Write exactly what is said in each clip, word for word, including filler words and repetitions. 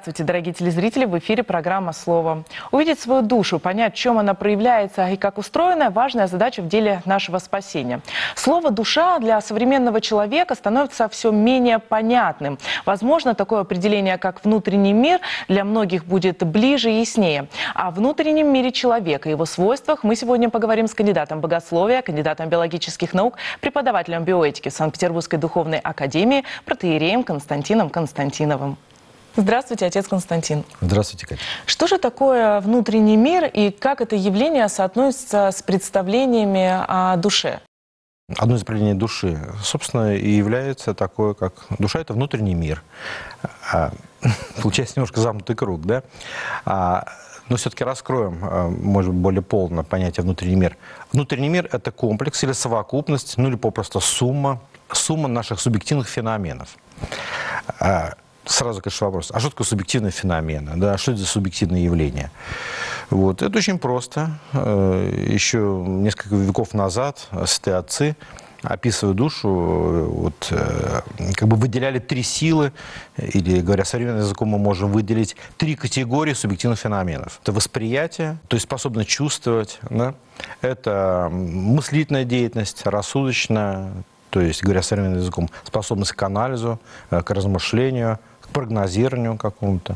Здравствуйте, дорогие телезрители! В эфире программа «Слово». Увидеть свою душу, понять, в чем она проявляется и как устроена – важная задача в деле нашего спасения. Слово «душа» для современного человека становится все менее понятным. Возможно, такое определение, как «внутренний мир», для многих будет ближе и яснее. О внутреннем мире человека и его свойствах мы сегодня поговорим с кандидатом богословия, кандидатом биологических наук, преподавателем биоэтики в Санкт-Петербургской духовной академии, протоиереем Константином Константиновым. Здравствуйте, отец Константин. Здравствуйте, Катя. Что же такое внутренний мир и как это явление соотносится с представлениями о душе? Одно из проявлений души, собственно, и является такое, как душа – это внутренний мир. Получается немножко замкнутый круг, да? Но все-таки раскроем, может быть, более полно понятие внутренний мир. Внутренний мир – это комплекс или совокупность, ну или попросту сумма, сумма наших субъективных феноменов. Сразу, конечно, вопрос, а что такое субъективные феномены? Да, что это за субъективные явления? Вот, это очень просто. Еще несколько веков назад святые отцы, описывая душу, вот, как бы выделяли три силы, или, говоря современным языком, мы можем выделить три категории субъективных феноменов. Это восприятие, то есть способность чувствовать, да? Это мыслительная деятельность, рассудочная, то есть, говоря современным языком, способность к анализу, к размышлению, к прогнозированию какому-то.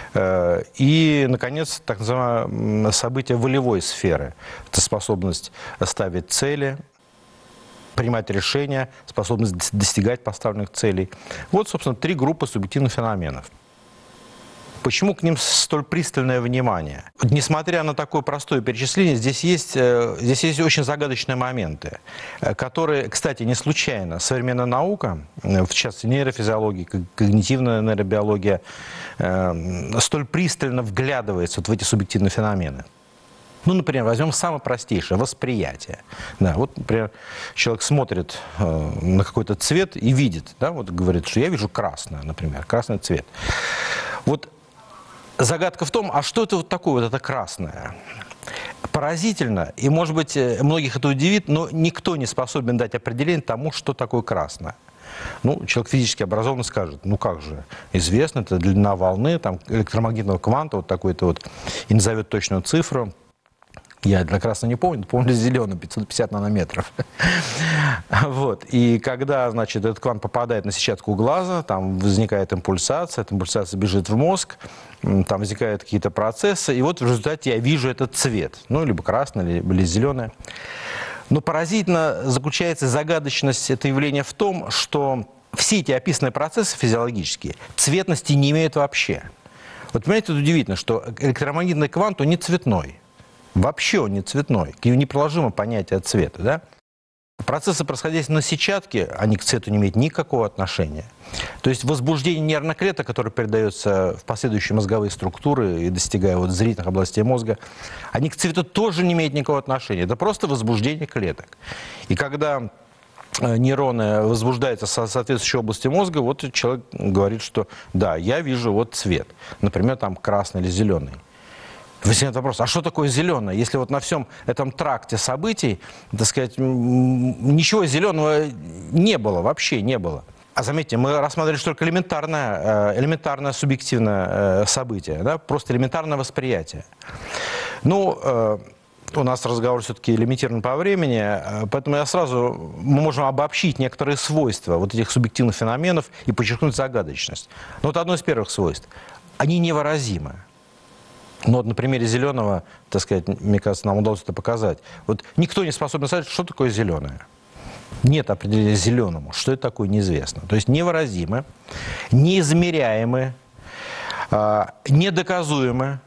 И, наконец, так называемое событие волевой сферы. Это способность ставить цели, принимать решения, способность достигать поставленных целей. Вот, собственно, три группы субъективных феноменов. Почему к ним столь пристальное внимание? Несмотря на такое простое перечисление, здесь есть, здесь есть очень загадочные моменты, которые, кстати, не случайно. Современная наука, в частности нейрофизиология, когнитивная нейробиология, столь пристально вглядывается вот в эти субъективные феномены. Ну, например, возьмем самое простейшее – восприятие. Да, вот, например, человек смотрит э, на какой-то цвет и видит, да, вот говорит, что я вижу красное, например, красный цвет. Вот загадка в том, а что это вот такое, вот это красное? Поразительно, и, может быть, многих это удивит, но никто не способен дать определение тому, что такое красное. Ну, человек физически образованный скажет, ну как же, известно, это длина волны, там, электромагнитного кванта, вот такой-то вот, и назовет точную цифру. Я для красного не помню, помню зеленый, пятьсот пятьдесят нанометров. Вот. И когда, значит, этот квант попадает на сетчатку глаза, там возникает импульсация, эта импульсация бежит в мозг, там возникают какие-то процессы, и вот в результате я вижу этот цвет, ну, либо красный, либо зеленый. Но поразительно заключается загадочность этого явления в том, что все эти описанные процессы физиологические цветности не имеют вообще. Вот понимаете, это удивительно, что электромагнитный квант, он не цветной. Вообще он не цветной, к нему непроложимо понятие цвета. Да? Процессы, происходящие на сетчатке, они к цвету не имеют никакого отношения. То есть возбуждение нервных клеток, которое передается в последующие мозговые структуры и достигая вот зрительных областей мозга, они к цвету тоже не имеют никакого отношения. Это просто возбуждение клеток. И когда нейроны возбуждаются в соответствующей области мозга, вот человек говорит, что да, я вижу вот цвет. Например, там красный или зеленый. Возникает вопрос, а что такое зеленое? Если вот на всем этом тракте событий, так сказать, ничего зеленого не было, вообще не было. А заметьте, мы рассматривали только элементарное, элементарное субъективное событие, да? Просто элементарное восприятие. Ну, у нас разговор все-таки лимитирован по времени, поэтому я сразу, мы можем обобщить некоторые свойства вот этих субъективных феноменов и подчеркнуть загадочность. Ну, вот одно из первых свойств. Они невыразимы. Но вот на примере зеленого, так сказать, мне кажется, нам удалось это показать. Вот никто не способен сказать, что такое зеленое. Нет определения зеленому. Что это такое, неизвестно. То есть невыразимы, неизмеряемы, недоказуемы.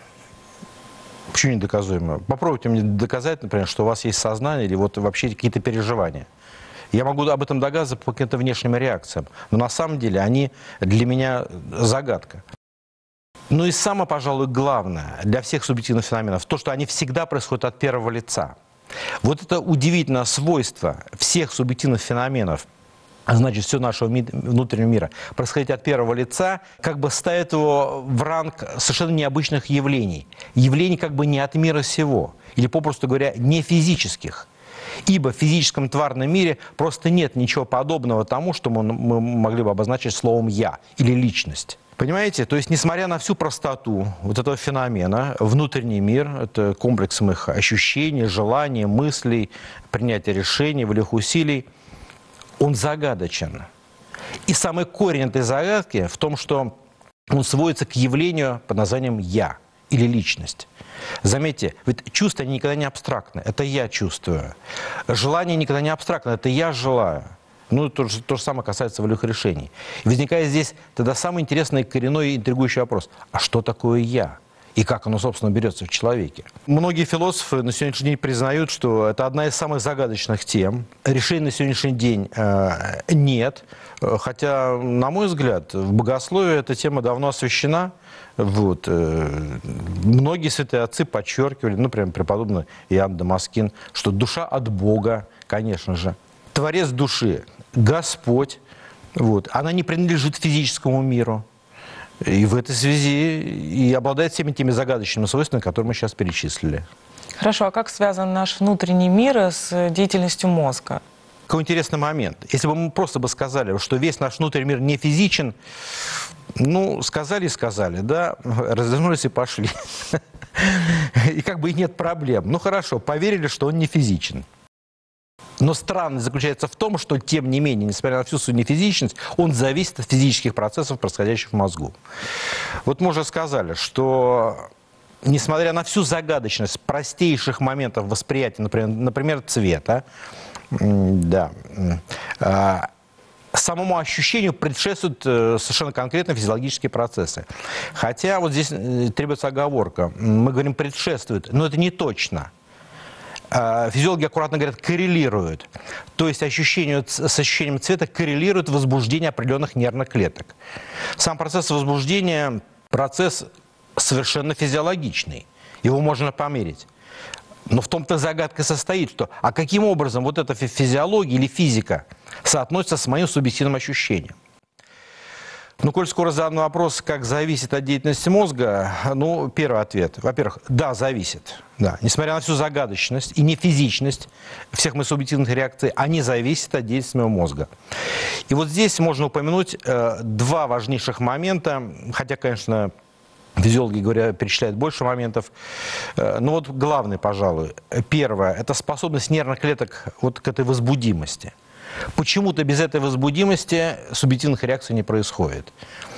Почему недоказуемы? Попробуйте мне доказать, например, что у вас есть сознание или вот вообще какие-то переживания. Я могу об этом догадываться по каким-то внешним реакциям. Но на самом деле они для меня загадка. Ну и самое, пожалуй, главное для всех субъективных феноменов, то, что они всегда происходят от первого лица. Вот это удивительное свойство всех субъективных феноменов, а значит, все нашего внутреннего мира, происходить от первого лица, как бы ставит его в ранг совершенно необычных явлений. Явлений как бы не от мира сего, или, попросту говоря, не физических. Ибо в физическом тварном мире просто нет ничего подобного тому, что мы могли бы обозначить словом «я» или «личность». Понимаете? То есть, несмотря на всю простоту вот этого феномена, внутренний мир – это комплекс моих ощущений, желаний, мыслей, принятия решений, волевых усилий, он загадочен. И самый корень этой загадки в том, что он сводится к явлению под названием «я» или «личность». Заметьте, ведь чувства они никогда не абстрактны, это я чувствую. Желание никогда не абстрактно, это я желаю. Ну, то же, то же самое касается волевых решений. И возникает здесь тогда самый интересный, коренной и интригующий вопрос. А что такое «я»? И как оно, собственно, берется в человеке? Многие философы на сегодняшний день признают, что это одна из самых загадочных тем. Решений на сегодняшний день э, нет. Хотя, на мой взгляд, в богословии эта тема давно освящена. Вот. Многие святые отцы подчеркивали, ну, прям преподобный Иоанн Дамаскин, что душа от Бога, конечно же. Творец души – Господь. Вот. Она не принадлежит физическому миру. И в этой связи и обладает всеми теми загадочными свойствами, которые мы сейчас перечислили. Хорошо, а как связан наш внутренний мир с деятельностью мозга? Какой интересный момент. Если бы мы просто бы сказали, что весь наш внутренний мир не физичен, ну, сказали и сказали, да, развернулись и пошли. И как бы и нет проблем. Ну, хорошо, поверили, что он не физичен. Но странность заключается в том, что, тем не менее, несмотря на всю свою нефизичность, он зависит от физических процессов, происходящих в мозгу. Вот мы уже сказали, что, несмотря на всю загадочность простейших моментов восприятия, например, например цвета, да, самому ощущению предшествуют совершенно конкретно физиологические процессы. Хотя вот здесь требуется оговорка. Мы говорим «предшествует», но это не точно. Физиологи аккуратно говорят «коррелируют». То есть ощущение, с ощущением цвета коррелирует возбуждение определенных нервных клеток. Сам процесс возбуждения – процесс совершенно физиологичный. Его можно померить. Но в том-то загадка состоит, что а каким образом вот эта физиология или физика соотносится с моим субъективным ощущением? Ну, коль скоро задан вопрос, как зависит от деятельности мозга, ну, первый ответ. Во-первых, да, зависит. Да. Несмотря на всю загадочность и нефизичность всех моих субъективных реакций, они зависят от деятельности моего мозга. И вот здесь можно упомянуть э, два важнейших момента, хотя, конечно, физиологи, говоря, перечисляют больше моментов. Э, но вот главный, пожалуй. Первое – это способность нервных клеток вот к этой возбудимости. Почему-то без этой возбудимости субъективных реакций не происходит.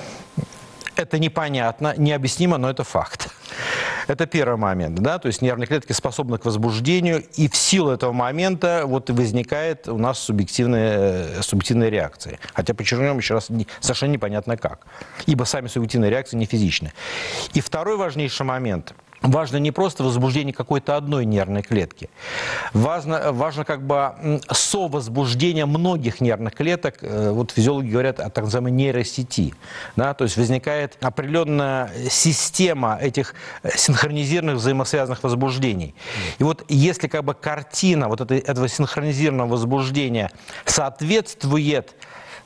Это непонятно, необъяснимо, но это факт. Это первый момент, да, то есть нервные клетки способны к возбуждению, и в силу этого момента вот возникает у нас субъективная, субъективная реакция. Хотя, подчеркнем еще раз, совершенно непонятно как, ибо сами субъективные реакции не физичны. И второй важнейший момент. Важно не просто возбуждение какой-то одной нервной клетки. Важно, важно как бы совозбуждение многих нервных клеток. Вот физиологи говорят о так называемой нейросети. Да? То есть возникает определенная система этих синхронизированных взаимосвязанных возбуждений. И вот если как бы картина вот этой, этого синхронизированного возбуждения соответствует...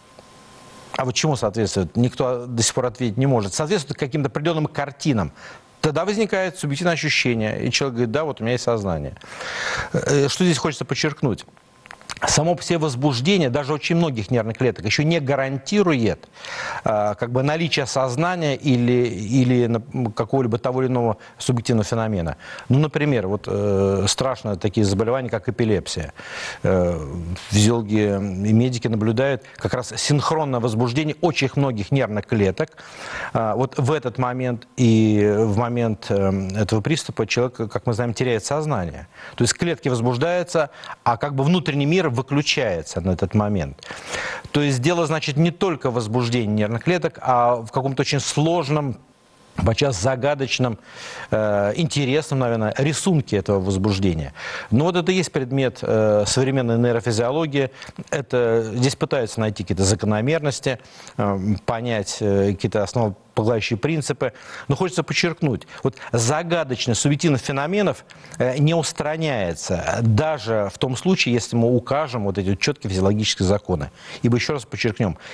А вот чему соответствует? Никто до сих пор ответить не может. Соответствует каким-то определенным картинам. Тогда возникает субъективное ощущение, и человек говорит, да, вот у меня есть сознание. Что здесь хочется подчеркнуть? Само по себе возбуждение, даже очень многих нервных клеток, еще не гарантирует э, как бы наличие сознания или, или какого-либо того или иного субъективного феномена. Ну, например, вот э, страшные такие заболевания, как эпилепсия. Э, физиологи и медики наблюдают как раз синхронное возбуждение очень многих нервных клеток. Э, вот в этот момент и в момент э, этого приступа человек, как мы знаем, теряет сознание. То есть клетки возбуждаются, а как бы внутренний мир выключается на этот момент. То есть дело, значит, не только в возбуждении нервных клеток, а в каком-то очень сложном, подчас загадочном, э, интересном, наверное, рисунке этого возбуждения. Но вот это и есть предмет э, современной нейрофизиологии. Это, здесь пытаются найти какие-то закономерности, э, понять э, какие-то основополагающие принципы. Но хочется подчеркнуть, вот загадочность субъективных феноменов э, не устраняется, даже в том случае, если мы укажем вот эти вот четкие физиологические законы. Ибо, еще раз подчеркнем,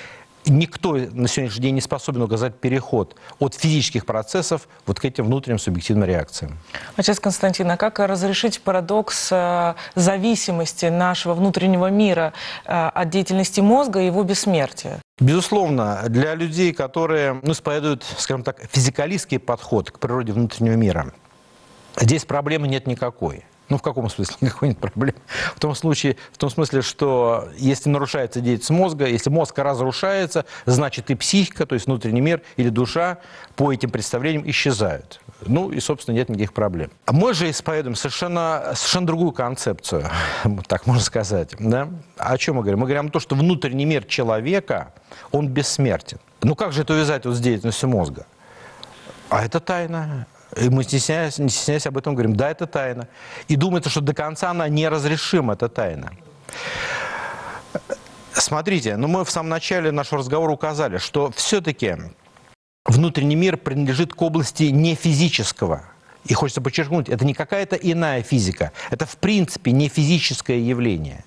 никто на сегодняшний день не способен указать переход от физических процессов вот к этим внутренним субъективным реакциям. Отец Константин, а как разрешить парадокс э, зависимости нашего внутреннего мира э, от деятельности мозга и его бессмертия? Безусловно, для людей, которые ну, исповедуют, скажем так, физикалистский подход к природе внутреннего мира, здесь проблемы нет никакой. Ну, в каком смысле? Никакой нет проблем. В том случае, в том смысле, что если нарушается деятельность мозга, если мозг разрушается, значит и психика, то есть внутренний мир или душа по этим представлениям исчезают. Ну и, собственно, нет никаких проблем. Мы же исповедуем совершенно, совершенно другую концепцию, так можно сказать. Да? О чем мы говорим? Мы говорим о том, что внутренний мир человека, он бессмертен. Ну как же это увязать вот с деятельностью мозга? А это тайна. И мы, стесняясь, не стесняясь об этом, говорим, да, это тайна. И думается, что до конца она неразрешима, эта тайна. Смотрите, ну мы в самом начале нашего разговора указали, что все-таки внутренний мир принадлежит к области не физического. И хочется подчеркнуть, это не какая-то иная физика, это в принципе не физическое явление.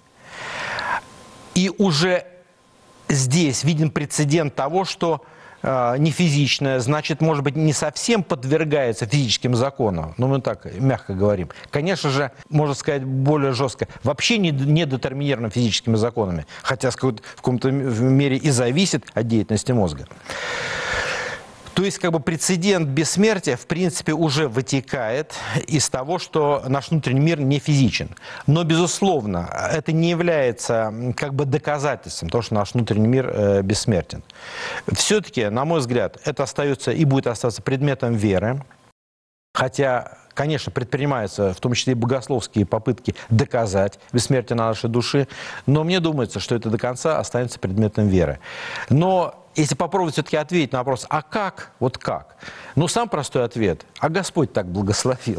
И уже здесь виден прецедент того, что не физичное, значит, может быть, не совсем подвергается физическим законам, но мы так мягко говорим. Конечно же, можно сказать более жестко, вообще не, не детерминировано физическими законами, хотя в каком-то мере и зависит от деятельности мозга. То есть, как бы, прецедент бессмертия, в принципе, уже вытекает из того, что наш внутренний мир не физичен. Но, безусловно, это не является, как бы, доказательством того, что наш внутренний мир э, бессмертен. Все-таки, на мой взгляд, это остается и будет оставаться предметом веры. Хотя, конечно, предпринимаются, в том числе и богословские попытки доказать бессмертие нашей души. Но мне думается, что это до конца останется предметом веры. Но если попробовать все-таки ответить на вопрос, а как, вот как? Ну, сам простой ответ, а Господь так благословил.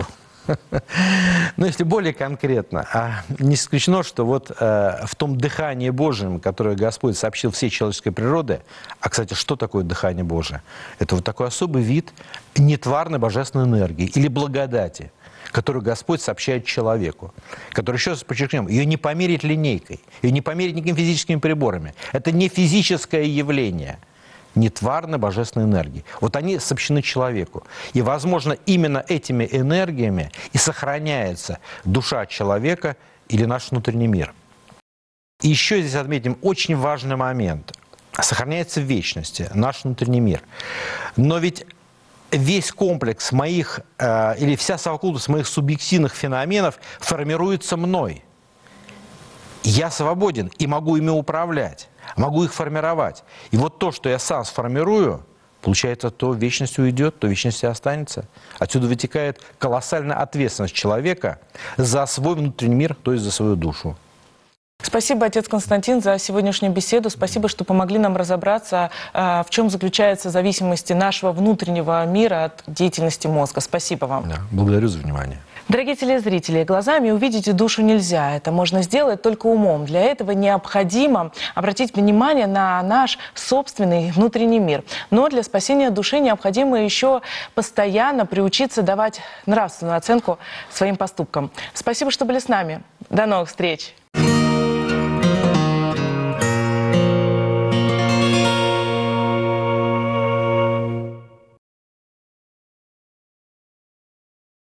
Но если более конкретно, не исключено, что вот в том дыхании Божьем, которое Господь сообщил всей человеческой природе, а, кстати, что такое дыхание Божие? Это вот такой особый вид нетварной божественной энергии или благодати, которую Господь сообщает человеку, который, еще раз подчеркнем, ее не померить линейкой, ее не померить никакими физическими приборами. Это не физическое явление, нетварной божественной энергии. Вот они сообщены человеку. И, возможно, именно этими энергиями и сохраняется душа человека или наш внутренний мир. И еще здесь отметим очень важный момент. Сохраняется в вечности наш внутренний мир. Но ведь весь комплекс моих, э, или вся совокупность моих субъективных феноменов формируется мной. Я свободен и могу ими управлять, могу их формировать. И вот то, что я сам сформирую, получается, то в вечность уйдет, то в вечности останется. Отсюда вытекает колоссальная ответственность человека за свой внутренний мир, то есть за свою душу. Спасибо, отец Константин, за сегодняшнюю беседу. Спасибо, что помогли нам разобраться, в чем заключается зависимость нашего внутреннего мира от деятельности мозга. Спасибо вам. Да, благодарю за внимание. Дорогие телезрители, глазами увидеть душу нельзя. Это можно сделать только умом. Для этого необходимо обратить внимание на наш собственный внутренний мир. Но для спасения души необходимо еще постоянно приучиться давать нравственную оценку своим поступкам. Спасибо, что были с нами. До новых встреч!